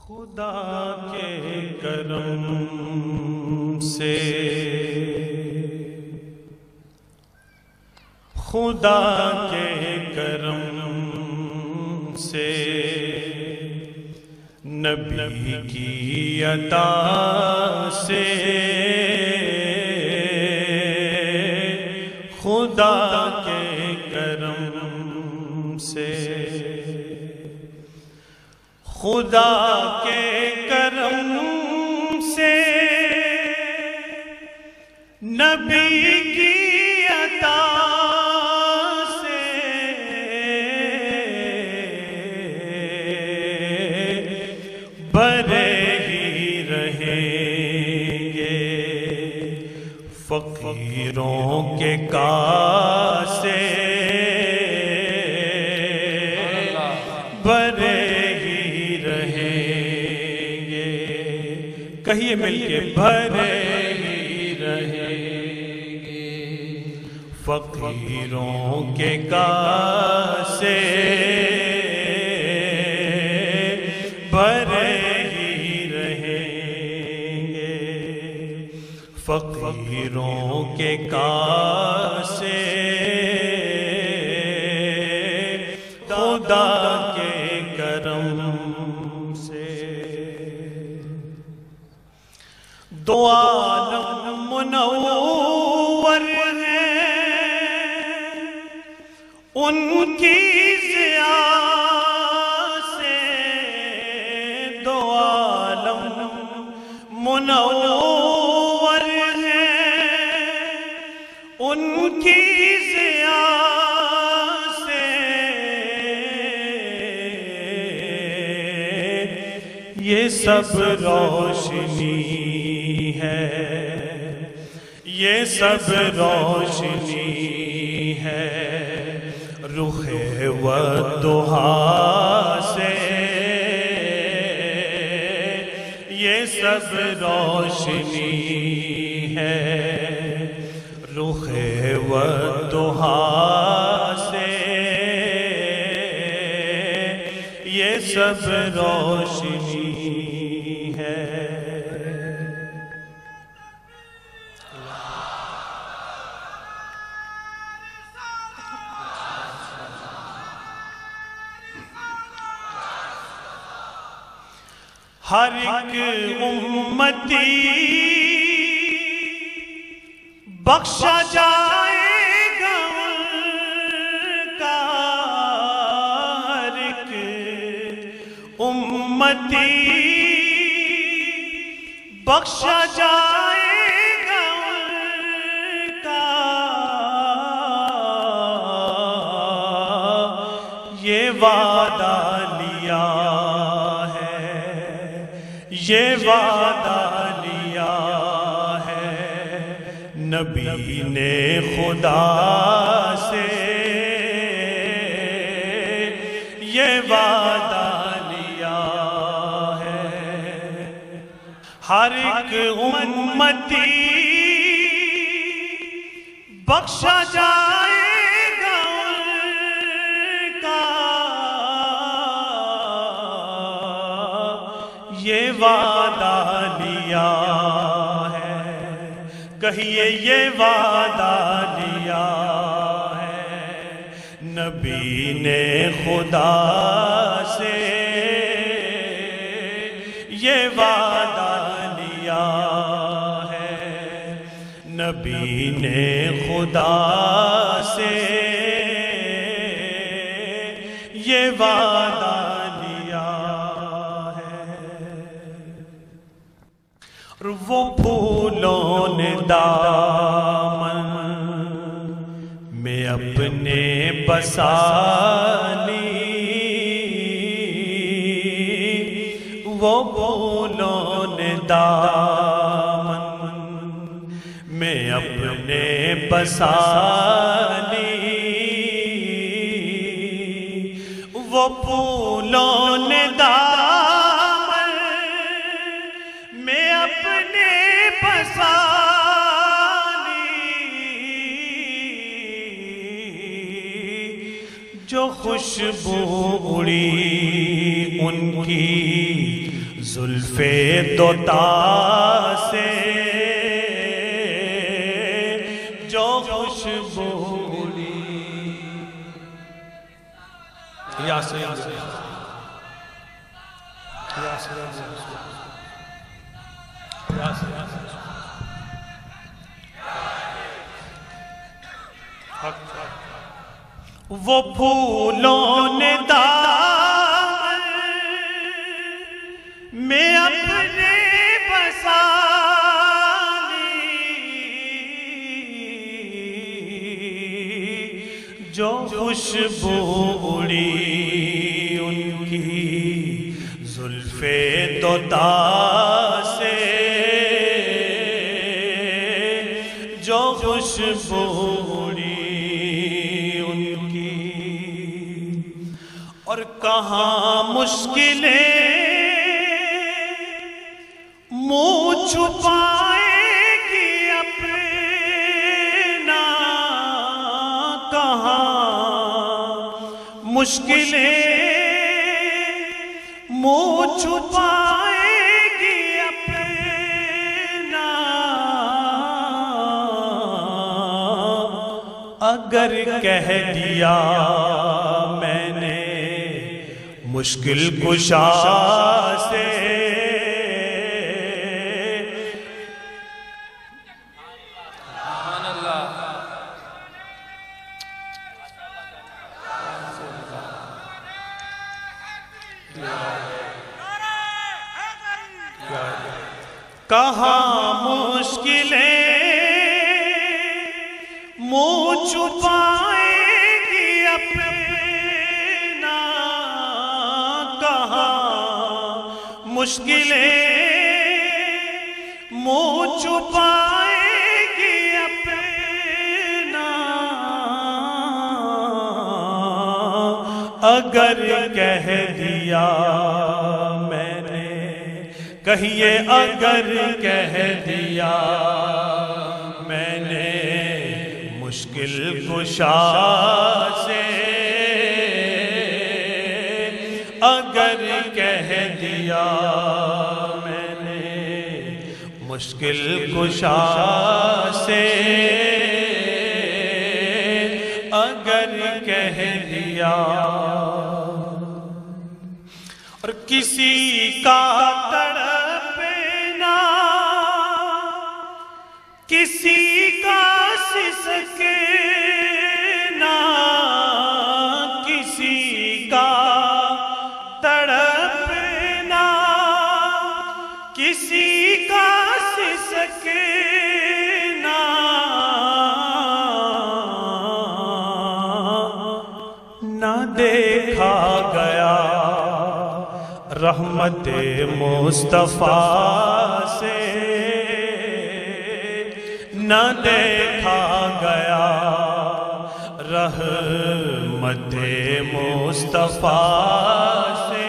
خدا کے کرم سے، خدا کے کرم سے نبی کی عطا سے، خدا کے کرم سے، خدا کے کرم سے نبی کی عطا سے بھرے ہی رہیں گے فقیروں کے کاسے، بھرے کہیے مل کے بھرے ہی رہیں گے فقیروں کے کاسے، بھرے ہی رہیں گے فقیروں کے کاسے، خدا کے کرم سے دو عالم منور ہیں، ان کی ضیاء سے دو عالم منور ہیں، ان کی ضیاء سے یہ سب روشنی ہے، یہ سب روشنی ہے رخ والضحیٰ سے، یہ سب روشنی ہے رخ والضحیٰ سے، یہ سب روشنی ہے۔ ہر ایک امتی بخشا جائے گا ان کا، ہر ایک امتی بخشا جائے گا ان کا، یہ وعدہ لیا، یہ وعدہ لیا ہے نبی نے خدا سے، یہ وعدہ لیا ہے ہر ایک امتی بخشا جائے گا ان کا، یہ وعدہ لیا ہے، کہیے یہ وعدہ لیا ہے نبی نے خدا سے، یہ وعدہ لیا ہے نبی نے خدا سے، یہ وعدہ وہ پھولوں نے دامن میں اپنے بسا لی، وہ پھولوں نے دامن میں اپنے بسا لی، وہ پھولوں نے دامن میں اپنے بسا لی، جو خوشبو اڑی ان کی زلف دوتا سے جو خوشبو اڑی. یا سید وہ پھولوں نے دامن میں اپنے بسا لی، جو خوشبو اڑی ان کی زلف دوتا سے، جو خوشبو اڑی ان کی. اور کہاں مشکلیں منہ چھپائے گی اپنا، کہاں مشکلیں منہ چھپائے گی اپنا، اگر کہہ دیا میں نے مشکل کشا سے. کہاں مشکلیں منہ چھپائے گی اپنا، کہاں مشکلیں منہ چھپائے گی اپنا، اگر کہہ دیا میں نے، کہیے اگر کہہ دیا میں نے مشکل کشا سے، اگر کہہ دیا میں نے مشکل کشا سے، اگر کہہ دیا. اور کسی کا تڑپنا، کسی کا سسکنا، کسی کا تڑپنا، کسی کا سسکنا، نہ دیکھا گیا رحمت مصطفیٰ سے، نہ دیکھا گیا رحمت مصطفیٰ سے،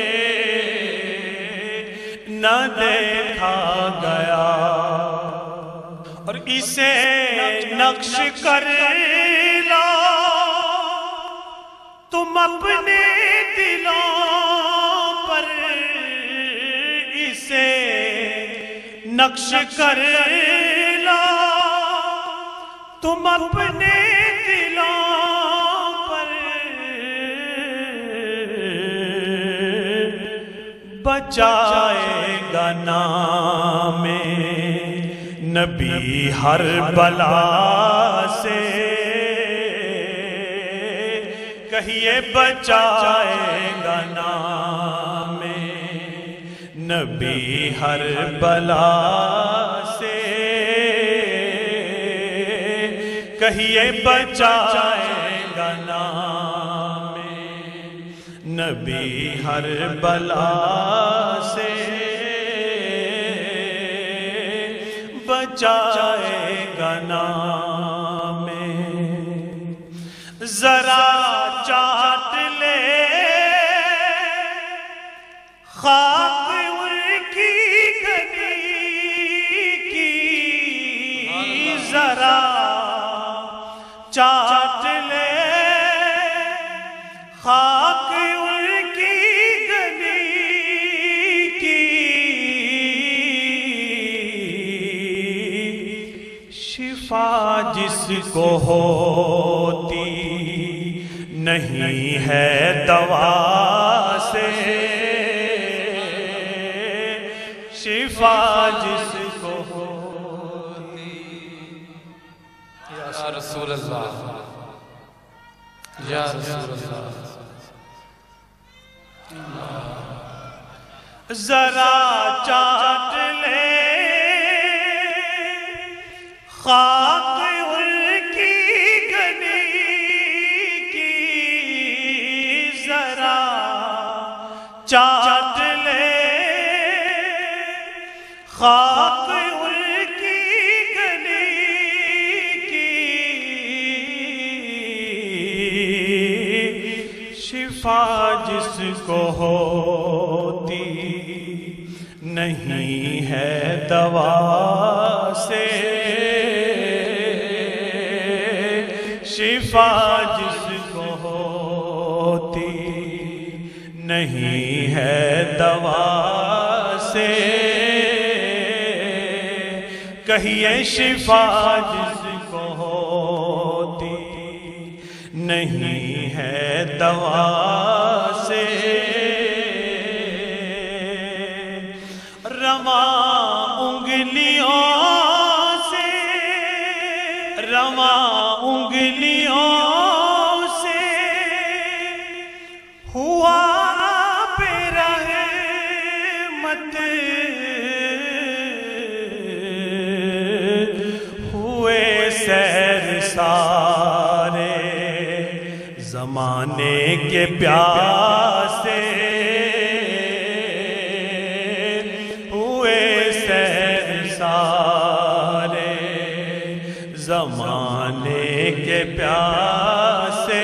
نہ دیکھا گیا. اور اسے نقش کر لو تم اپنے دلوں پر، اسے نقش کر لو تم اپنے دلوں پر، بچائے گا نام نبی ہر بلا سے. کہیے بچائے گا نام نبی ہر بلا سے، کہیے بچائے گا نام نبی ہر بلا سے، بچائے گا نام. ذرا چاٹ لے خاک ان کی گلی کی، ذرا چاٹ لے خاک ان کی گلی کی، شفا جس کو ہوتی نہیں ہے دوا سے، شفا جس کو ہوتی۔ یا رسول اللہ، یا رسول اللہ، ذرا چاٹ لے خاک ان کی گلی کی، ذرا چاٹ لے خاک ان کی گلی کی، شفا جس کو ہوتی نہیں ہے دوا سے، شفا جس کو ہوتی نہیں ہے دوا سے، کہیے شفا جس کو ہوتی نہیں ہے دوا سے، رواں انگلیوں سے، رواں انگلیوں سے ہوا پہ رحمت، ہوئے سیر سارے زمانے کے پیاسے، زمانے کے پیاسے،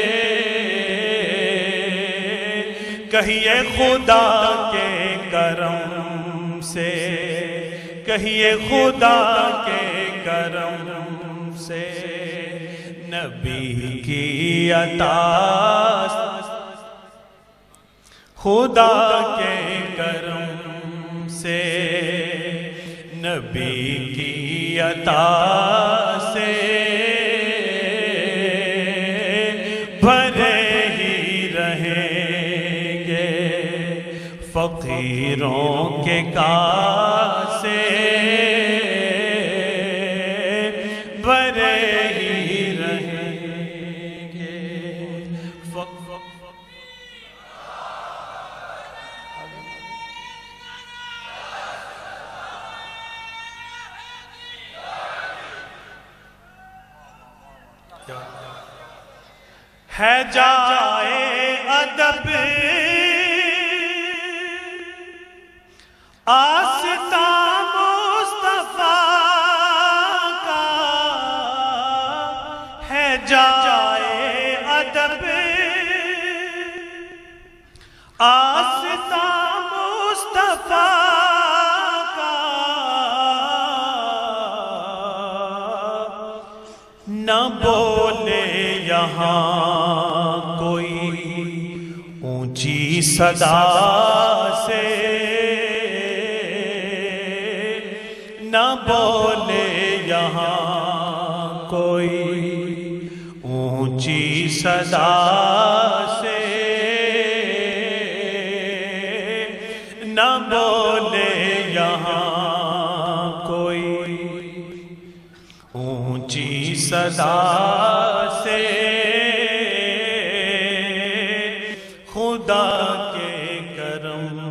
کہیے خدا کے کرم سے، کہیے خدا کے کرم سے، نبی کی عطا، خدا کے کرم سے، نبی کی عطا سے، بھرے ہی رہیں گے فقیروں کے کاسے، بھرے ہی رہیں گے ہے جائے ادب آستاں مصطفیٰ کا، ہے جائے ادب آستاں مصطفیٰ کا، نہ بولے یہاں کوئی اونچی صدا سے، نہ بولے یہاں کوئی اونچی صدا سے، نہ بولے یہاں کوئی اونچی صدا سے، خدا کے کرم